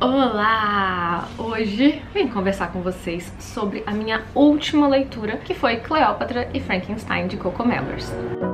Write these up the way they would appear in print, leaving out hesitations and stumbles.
Olá! Hoje vim conversar com vocês sobre a minha última leitura, que foi Cleópatra e Frankenstein, de Coco Mellers.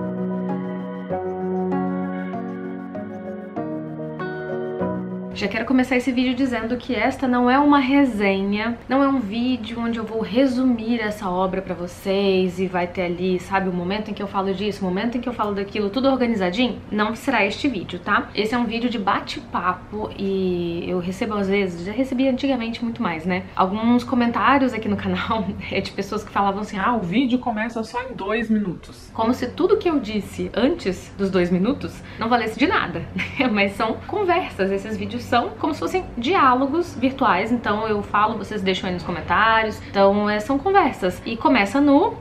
Já quero começar esse vídeo dizendo que esta não é uma resenha, não é um vídeo onde eu vou resumir essa obra pra vocês e vai ter ali, sabe, o momento em que eu falo disso, o momento em que eu falo daquilo, tudo organizadinho. Não será este vídeo, tá? Esse é um vídeo de bate-papo e eu recebo às vezes, já recebi antigamente muito mais, né? Alguns comentários aqui no canal de pessoas que falavam assim, o vídeo começa só em 2 minutos. Como se tudo que eu disse antes dos 2 minutos não valesse de nada, né? Mas são conversas, esses vídeos são como se fossem diálogos virtuais, então eu falo, vocês deixam aí nos comentários, então são conversas. E começa no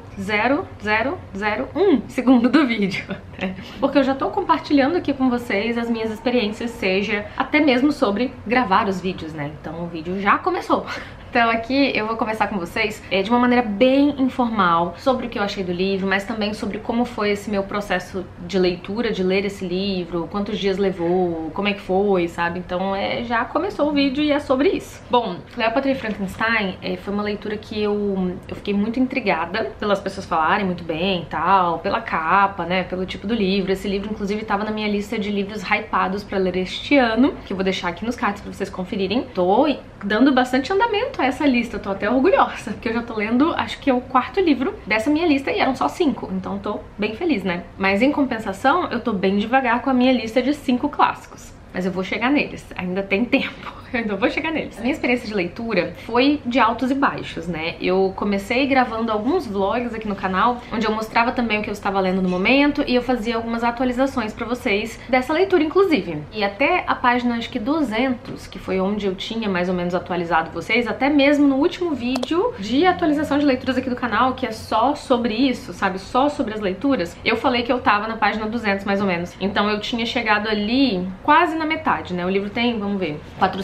0001 segundo do vídeo, porque eu já tô compartilhando aqui com vocês as minhas experiências, seja até mesmo sobre gravar os vídeos, né? Então o vídeo já começou. Então aqui eu vou conversar com vocês de uma maneira bem informal sobre o que eu achei do livro, mas também sobre como foi esse meu processo de leitura, de ler esse livro, quantos dias levou, como é que foi, sabe? Então já começou o vídeo e é sobre isso. Bom, Cleópatra e Frankenstein foi uma leitura que eu fiquei muito intrigada pelas pessoas falarem muito bem e tal, pela capa, né, pelo tipo do livro. Esse livro inclusive estava na minha lista de livros hypados pra ler este ano, que eu vou deixar aqui nos cards pra vocês conferirem. Tô dando bastante andamento a essa lista, tô até orgulhosa, porque eu já tô lendo, acho que é o 4º livro dessa minha lista e eram só 5, então tô bem feliz, né? Mas em compensação, eu tô bem devagar com a minha lista de 5 clássicos. Mas eu vou chegar neles, ainda tem tempo, eu ainda vou chegar neles. A minha experiência de leitura foi de altos e baixos, né? Eu comecei gravando alguns vlogs aqui no canal, onde eu mostrava também o que eu estava lendo no momento e eu fazia algumas atualizações pra vocês dessa leitura, inclusive. E até a página, acho que 200, que foi onde eu tinha mais ou menos atualizado vocês, até mesmo no último vídeo de atualização de leituras aqui do canal, que é só sobre isso, sabe? Só sobre as leituras, eu falei que eu tava na página 200, mais ou menos. Então eu tinha chegado ali quase na metade, né? O livro tem, vamos ver,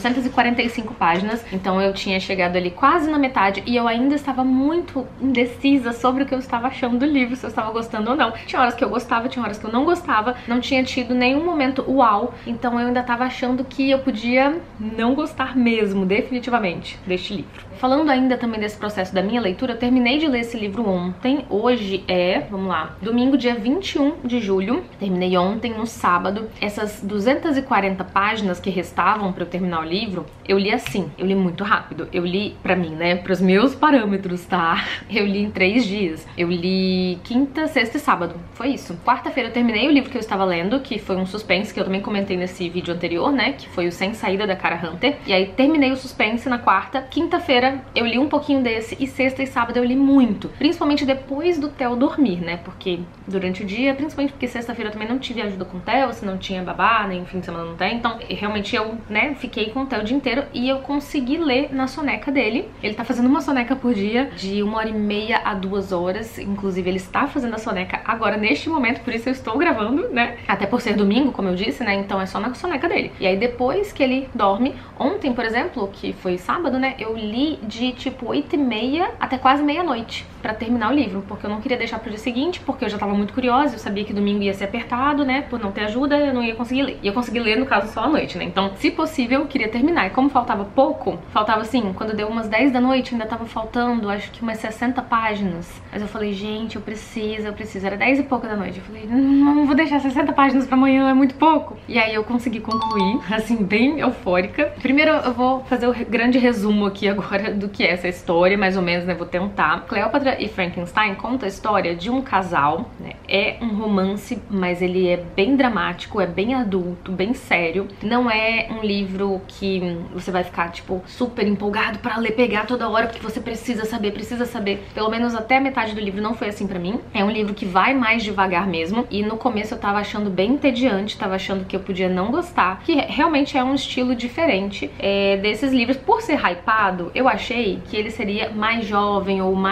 445 páginas, então eu tinha chegado ali quase na metade e eu ainda estava muito indecisa sobre o que eu estava achando do livro, se eu estava gostando ou não. Tinha horas que eu gostava, tinha horas que eu não gostava, não tinha tido nenhum momento uau, então eu ainda estava achando que eu podia não gostar mesmo, definitivamente, deste livro. Falando ainda também desse processo da minha leitura, eu terminei de ler esse livro ontem. Hoje é, vamos lá, domingo, dia 21 de julho. Terminei ontem, no sábado. Essas 240 páginas que restavam pra eu terminar o livro, eu li assim, eu li muito rápido. Eu li, pra mim, né, pros meus parâmetros, tá? Eu li em 3 dias. Eu li quinta, sexta e sábado. Foi isso. Quarta-feira eu terminei o livro que eu estava lendo, que foi um suspense, que eu também comentei nesse vídeo anterior, né, que foi o Sem Saída, da Cara Hunter. E aí terminei o suspense na quarta. Quinta-feira eu li um pouquinho desse e sexta e sábado eu li muito, principalmente depois do Theo dormir, né, porque durante o dia, principalmente porque sexta-feira eu também não tive ajuda com o Theo, se não tinha babá, nem fim de semana não tem, então realmente eu, né, fiquei com o Theo o dia inteiro e eu consegui ler na soneca dele. Ele tá fazendo uma soneca por dia de 1h30 a 2 horas, inclusive ele está fazendo a soneca agora neste momento, por isso eu estou gravando, né, até por ser domingo, como eu disse, né, então é só na soneca dele. E aí depois que ele dorme, ontem, por exemplo, que foi sábado, né, eu li de tipo 8h30 até quase meia-noite pra terminar o livro, porque eu não queria deixar pro dia seguinte, porque eu já tava muito curiosa, eu sabia que domingo ia ser apertado, né, por não ter ajuda, eu não ia conseguir ler. E eu consegui ler, no caso, só à noite, né, então, se possível, eu queria terminar. E como faltava pouco, faltava assim, quando deu umas 10 da noite, ainda tava faltando, acho que umas 60 páginas. Mas eu falei, gente, eu preciso, era 10 e pouca da noite. Eu falei, não vou deixar 60 páginas pra amanhã, é muito pouco. E aí eu consegui concluir, assim, bem eufórica. Primeiro eu vou fazer o grande resumo aqui agora do que é essa história, mais ou menos, né, vou tentar. Cleópatra e Frankenstein conta a história de um casal, né, é um romance, mas ele é bem dramático, é bem adulto, bem sério. Não é um livro que você vai ficar, tipo, super empolgado pra ler, pegar toda hora, porque você precisa saber. Pelo menos até a metade do livro não foi assim pra mim. É um livro que vai mais devagar mesmo, e no começo eu tava achando bem entediante, tava achando que eu podia não gostar, que realmente é um estilo diferente desses livros. Por ser hypado, eu achei que ele seria mais jovem ou mais dinâmico,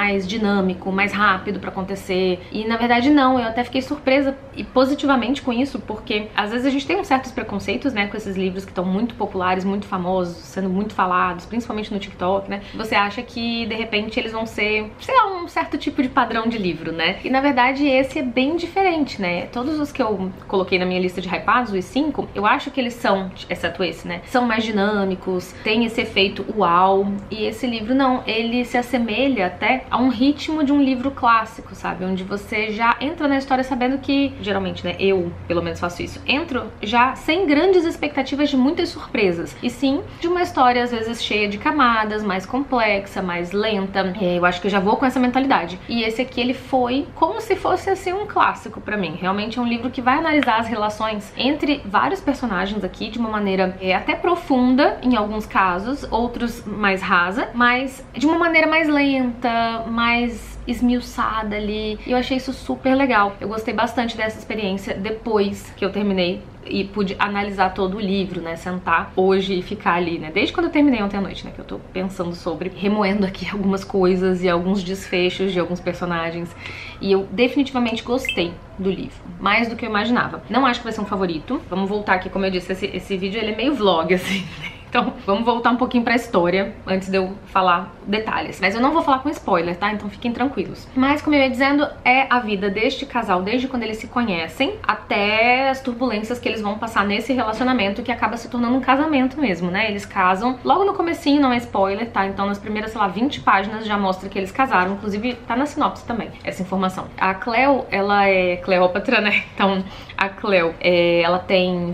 dinâmico, mais rápido pra acontecer. E na verdade não, eu até fiquei surpresa e positivamente com isso, porque às vezes a gente tem uns certos preconceitos, né, com esses livros que estão muito populares, muito famosos, sendo muito falados, principalmente no TikTok, né? Você acha que de repente eles vão ser, sei lá, um certo tipo de padrão de livro, né? E na verdade esse é bem diferente, né? Todos os que eu coloquei na minha lista de hypados, os 5, eu acho que eles são, exceto esse, né, são mais dinâmicos, tem esse efeito uau, e esse livro não, ele se assemelha até a um ritmo de um livro clássico, sabe? Onde você já entra na história sabendo que, geralmente, né, eu pelo menos faço isso, entro já sem grandes expectativas de muitas surpresas, e sim de uma história às vezes cheia de camadas, mais complexa, mais lenta. Eu acho que eu já vou com essa mentalidade. E esse aqui, ele foi como se fosse assim um clássico pra mim. Realmente é um livro que vai analisar as relações entre vários personagens aqui de uma maneira até profunda em alguns casos, outros mais rasa, mas de uma maneira mais lenta, mais esmiuçada ali. E eu achei isso super legal. Eu gostei bastante dessa experiência depois que eu terminei e pude analisar todo o livro, né, sentar hoje e ficar ali, né, desde quando eu terminei ontem à noite, né, que eu tô pensando sobre, remoendo aqui algumas coisas e alguns desfechos de alguns personagens, e eu definitivamente gostei do livro, mais do que eu imaginava. Não acho que vai ser um favorito. Vamos voltar aqui, como eu disse, esse vídeo ele é meio vlog, assim, né? Então, vamos voltar um pouquinho pra história antes de eu falar detalhes. Mas eu não vou falar com spoiler, tá? Então fiquem tranquilos. Mas, como eu ia dizendo, é a vida deste casal desde quando eles se conhecem até as turbulências que eles vão passar nesse relacionamento que acaba se tornando um casamento mesmo, né? Eles casam logo no comecinho, não é spoiler, tá? Então nas primeiras, sei lá, 20 páginas já mostra que eles casaram. Inclusive tá na sinopse também, essa informação. A Cleo, ela é Cleópatra, né? Então a Cleo, ela tem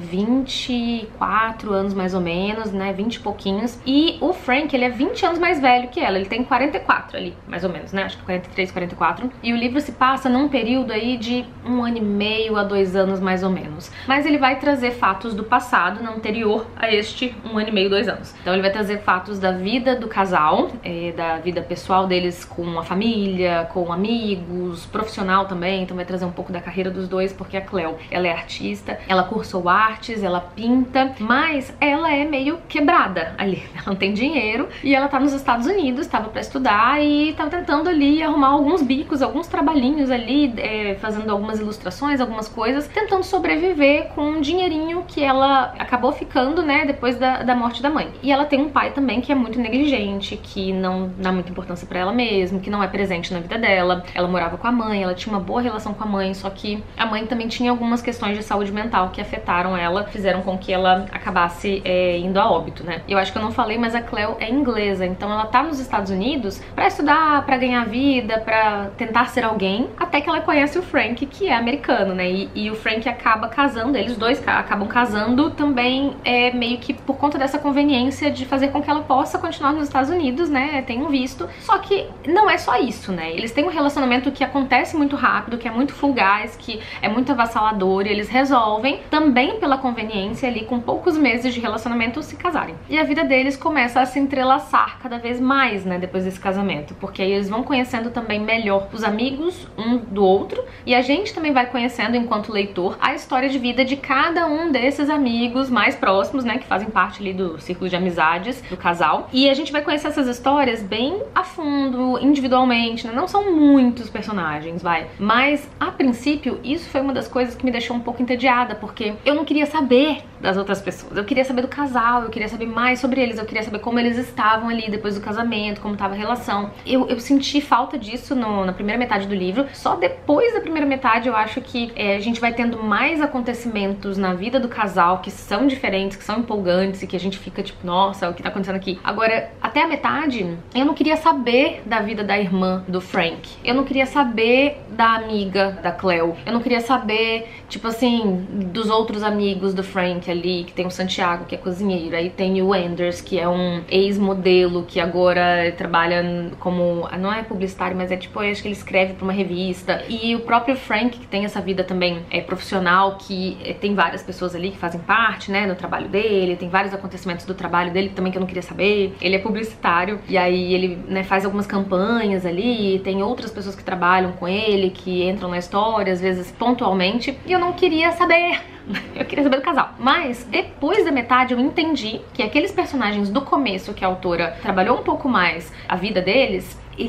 24 anos mais ou menos, né? 20 e pouquinhos. E o Frank, ele é 20 anos mais velho que ela. Ele tem 44 ali, mais ou menos, né? Acho que 43, 44. E o livro se passa num período aí de 1 ano e meio a 2 anos, mais ou menos. Mas ele vai trazer fatos do passado, não anterior a este 1 ano e meio, 2 anos. Então ele vai trazer fatos da vida do casal, da vida pessoal deles com a família, com amigos, profissional também. Então vai trazer um pouco da carreira dos dois, porque a Cleo, ela é artista, ela cursou artes, ela pinta, mas ela é meio quebrada ali. Ela não tem dinheiro e ela tá nos Estados Unidos, tava pra estudar e tava tentando ali arrumar alguns bicos, alguns trabalhinhos ali, fazendo algumas ilustrações, algumas coisas, tentando sobreviver com um dinheirinho que ela acabou ficando, né, depois da morte da mãe. E ela tem um pai também que é muito negligente, que não dá muita importância pra ela mesma, que não é presente na vida dela. Ela morava com a mãe, ela tinha uma boa relação com a mãe, só que a mãe também tinha algumas questões de saúde mental que afetaram ela, fizeram com que ela acabasse indo a óbito, né? Eu acho que eu não falei, mas a Cleo é inglesa, então ela tá nos Estados Unidos pra estudar, pra ganhar vida, pra tentar ser alguém, até que ela conhece o Frank, que é americano, né? E o Frank acaba casando, eles dois acabam casando também, meio que por conta dessa conveniência de fazer com que ela possa continuar nos Estados Unidos, né? Tem um visto. Só que não é só isso, né? Eles têm um relacionamento que acontece muito rápido, que é muito fugaz, que é muito avassalador, e eles resolvem, também pela conveniência ali, com poucos meses de relacionamento, se casarem. E a vida deles começa a se entrelaçar cada vez mais, né, depois desse casamento, porque aí eles vão conhecendo também melhor os amigos um do outro, e a gente também vai conhecendo, enquanto leitor, a história de vida de cada um desses amigos mais próximos, né, que fazem parte ali do círculo de amizades do casal. E a gente vai conhecer essas histórias bem a fundo, individualmente, né? Não são muitos personagens, mas a princípio isso foi uma das coisas que me deixou um pouco entediada, porque eu não queria saber das outras pessoas, eu queria saber do casal, eu queria saber mais sobre eles, eu queria saber como eles estavam ali depois do casamento, como estava a relação. Eu senti falta disso na primeira metade do livro. Só depois da primeira metade eu acho que a gente vai tendo mais acontecimentos na vida do casal que são diferentes, que são empolgantes e que a gente fica tipo, nossa, o que tá acontecendo aqui? Agora, até a metade, eu não queria saber da vida da irmã do Frank, eu não queria saber da amiga da Cleo, eu não queria saber, tipo assim, dos outros amigos do Frank ali, que tem o Santiago, que é cozinheiro, aí tem o Anders, que é um ex-modelo que agora trabalha como, não é publicitário, mas é tipo, eu acho que ele escreve pra uma revista, e o próprio Frank, que tem essa vida também profissional, que tem várias pessoas ali que fazem parte, né, no trabalho dele, tem vários acontecimentos do trabalho dele também que eu não queria saber. Ele é publicitário, e aí ele, né, faz algumas campanhas ali, tem outras pessoas que trabalham com ele, que entram na história, às vezes pontualmente, e eu não queria saber. Eu queria saber do casal. Mas depois da metade eu entendi que aqueles personagens do começo que a autora trabalhou um pouco mais a vida deles, eles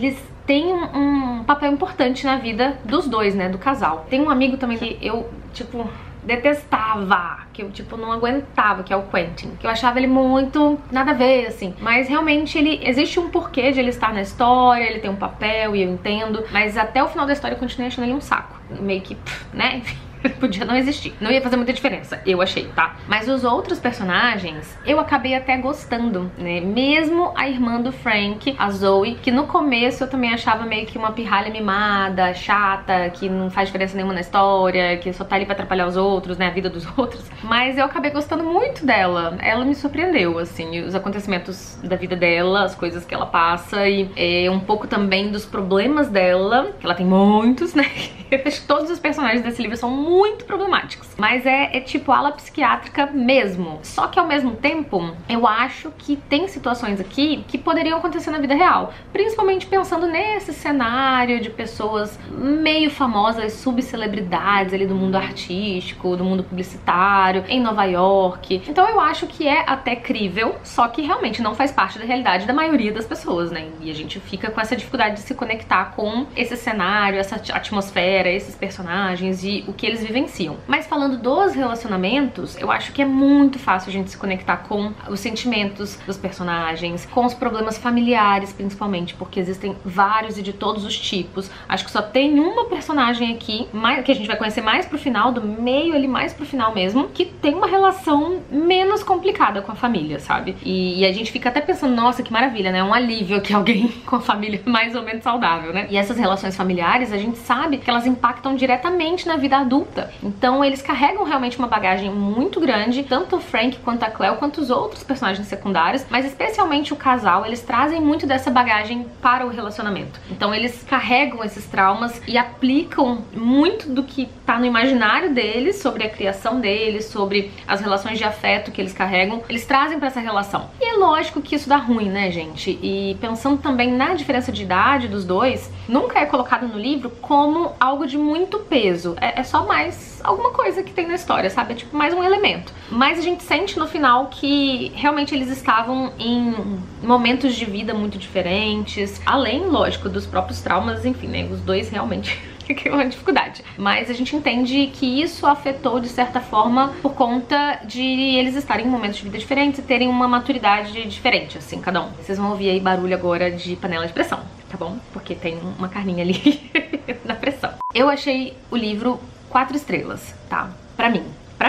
tem um papel importante na vida dos dois, né, do casal. Tem um amigo também que eu, tipo, detestava, que eu, tipo, não aguentava, que é o Quentin. Que eu achava ele muito nada a ver, assim. Mas realmente existe um porquê de ele estar na história, ele tem um papel e eu entendo. Mas até o final da história eu continuei achando ele um saco. Meio que, né, enfim. Podia não existir. Não ia fazer muita diferença, eu achei, tá? Mas os outros personagens, eu acabei até gostando, né? Mesmo a irmã do Frank, a Zoe, que no começo eu também achava meio que uma pirralha mimada, chata, que não faz diferença nenhuma na história, que só tá ali pra atrapalhar os outros, né? A vida dos outros. Mas eu acabei gostando muito dela. Ela me surpreendeu, assim, os acontecimentos da vida dela, as coisas que ela passa e um pouco também dos problemas dela, que ela tem muitos, né? Eu acho que todos os personagens desse livro são muito problemáticos. Mas é tipo ala psiquiátrica mesmo. Só que ao mesmo tempo, eu acho que tem situações aqui que poderiam acontecer na vida real. Principalmente pensando nesse cenário de pessoas meio famosas, subcelebridades ali do mundo artístico, do mundo publicitário, em Nova York. Então eu acho que é até crível, só que realmente não faz parte da realidade da maioria das pessoas, né? E a gente fica com essa dificuldade de se conectar com esse cenário, essa atmosfera, esses personagens e o que eles vivenciam. Mas falando dos relacionamentos, eu acho que é muito fácil a gente se conectar com os sentimentos dos personagens, com os problemas familiares principalmente, porque existem vários e de todos os tipos. Acho que só tem uma personagem aqui, que a gente vai conhecer mais pro final, do meio ali mais pro final mesmo, que tem uma relação menos complicada com a família, sabe? E a gente fica até pensando, nossa, que maravilha, né? Um alívio aqui, alguém com a família mais ou menos saudável, né? E essas relações familiares, a gente sabe que elas impactam diretamente na vida adulta. Então eles carregam realmente uma bagagem muito grande, tanto o Frank quanto a Cleo, quanto os outros personagens secundários, mas especialmente o casal, eles trazem muito dessa bagagem para o relacionamento. Então eles carregam esses traumas e aplicam muito do que tá no imaginário deles, sobre a criação deles, sobre as relações de afeto que eles carregam, eles trazem pra essa relação. E é lógico que isso dá ruim, né, gente? E pensando também na diferença de idade dos dois, nunca é colocado no livro como algo de muito peso. É só mais alguma coisa que tem na história, sabe? É tipo mais um elemento. Mas a gente sente no final que realmente eles estavam em momentos de vida muito diferentes, além, lógico, dos próprios traumas, enfim, né? Os dois realmente que é uma dificuldade. Mas a gente entende que isso afetou de certa forma por conta de eles estarem em momentos de vida diferentes e terem uma maturidade diferente, assim, cada um. Vocês vão ouvir aí barulho agora de panela de pressão, tá bom? Porque tem uma carninha ali na pressão. Eu achei o livro 4 estrelas, tá? Pra mim.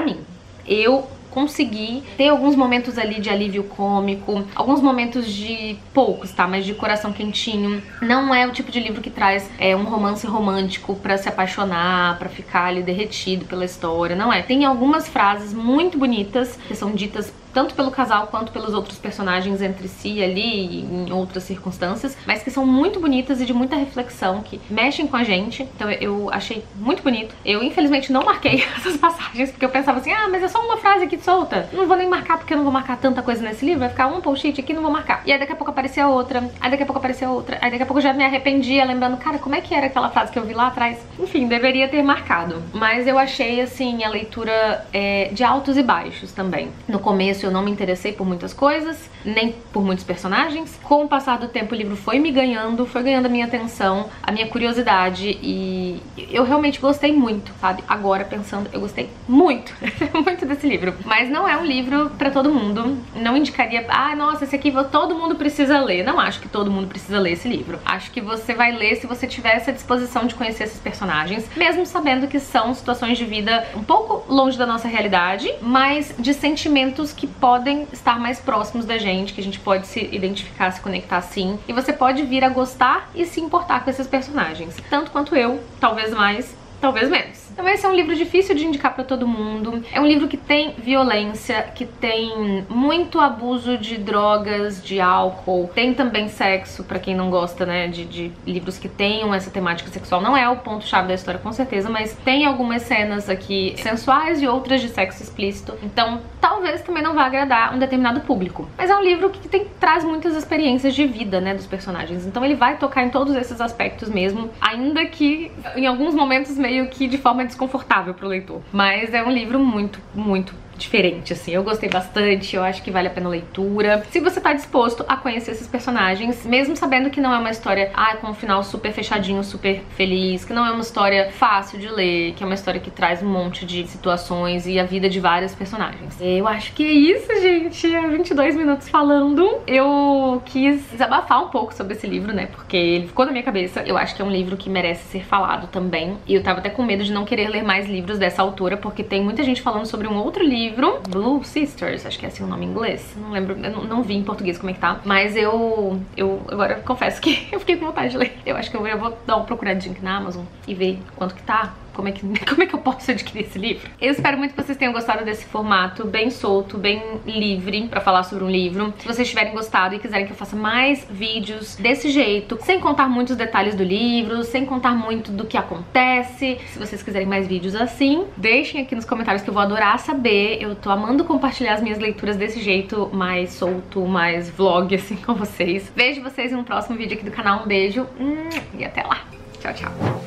Eu consegui ter alguns momentos ali de alívio cômico, alguns momentos de poucos, tá? Mas de coração quentinho. Não é o tipo de livro que traz um romance romântico pra se apaixonar, pra ficar ali derretido pela história, não é. Tem algumas frases muito bonitas que são ditas tanto pelo casal quanto pelos outros personagens entre si ali e em outras circunstâncias, mas que são muito bonitas e de muita reflexão, que mexem com a gente. Então eu achei muito bonito. Eu infelizmente não marquei essas passagens, porque eu pensava assim, ah, mas é só uma frase aqui solta, não vou nem marcar porque eu não vou marcar tanta coisa nesse livro, vai ficar um post-it aqui, não vou marcar. E aí daqui a pouco aparecia outra, aí daqui a pouco aparecia outra, aí daqui a pouco eu já me arrependia lembrando, cara, como é que era aquela frase que eu vi lá atrás? Enfim, deveria ter marcado. Mas eu achei, assim, a leitura de altos e baixos também. No começo eu não me interessei por muitas coisas, nem por muitos personagens. Com o passar do tempo o livro foi me ganhando, foi ganhando a minha atenção, a minha curiosidade e eu realmente gostei muito, sabe? Agora pensando, eu gostei muito, muito desse livro. Mas não é um livro pra todo mundo, não indicaria, ah, nossa, esse aqui todo mundo precisa ler. Não acho que todo mundo precisa ler esse livro. Acho que você vai ler se você tiver essa disposição de conhecer esses personagens, mesmo sabendo que são situações de vida um pouco longe da nossa realidade, mas de sentimentos que podem estar mais próximos da gente, que a gente pode se identificar, se conectar sim, e você pode vir a gostar e se importar com esses personagens, tanto quanto eu, talvez mais, talvez menos. Então esse é um livro difícil de indicar pra todo mundo. É um livro que tem violência, que tem muito abuso de drogas, de álcool. Tem também sexo, pra quem não gosta, né, de livros que tenham essa temática sexual. Não é o ponto-chave da história, com certeza, mas tem algumas cenas aqui sensuais e outras de sexo explícito. Então talvez também não vá agradar um determinado público. Mas é um livro que traz muitas experiências de vida, né, dos personagens. Então ele vai tocar em todos esses aspectos mesmo, ainda que em alguns momentos meio que de forma desconfortável pro leitor. Mas é um livro muito, muito diferente, assim. Eu gostei bastante, eu acho que vale a pena a leitura. Se você tá disposto a conhecer esses personagens, mesmo sabendo que não é uma história, com um final super fechadinho, super feliz, que não é uma história fácil de ler, que é uma história que traz um monte de situações e a vida de vários personagens. Eu acho que é isso, gente. 22 minutos falando. Eu quis desabafar um pouco sobre esse livro, né, porque ele ficou na minha cabeça. Eu acho que é um livro que merece ser falado também. E eu tava até com medo de não querer ler mais livros dessa autora, porque tem muita gente falando sobre um outro livro, Blue Sisters, acho que é assim o nome em inglês. Não lembro, eu não vi em português como é que tá. Mas eu agora confesso que eu fiquei com vontade de ler. Eu acho que eu vou dar uma procuradinha aqui na Amazon e ver quanto que tá. Como é que eu posso adquirir esse livro? Eu espero muito que vocês tenham gostado desse formato bem solto, bem livre pra falar sobre um livro. Se vocês tiverem gostado e quiserem que eu faça mais vídeos desse jeito, sem contar muitos detalhes do livro, sem contar muito do que acontece, se vocês quiserem mais vídeos assim, deixem aqui nos comentários que eu vou adorar saber. Eu tô amando compartilhar as minhas leituras desse jeito, mais solto, mais vlog assim com vocês. Vejo vocês em um próximo vídeo aqui do canal. Um beijo e até lá. Tchau, tchau.